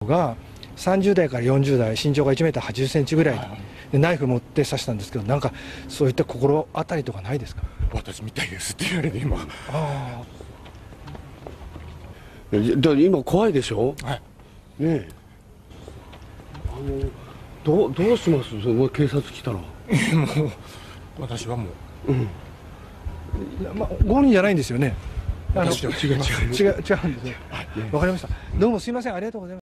が30代から40代、身長が1メーター80センチぐらいでナイフ持って刺したんですけど、なんかそういった心当たりとかないですか？ 私みたいですって言われて今。 今怖いでしょ。 はい。 ねえ。どうします？警察来たら。 もう私はもう。 まあ、ご本人じゃないんですよね。 私は違う。 違うんですね。わかりました。どうもすいません、ありがとうございます。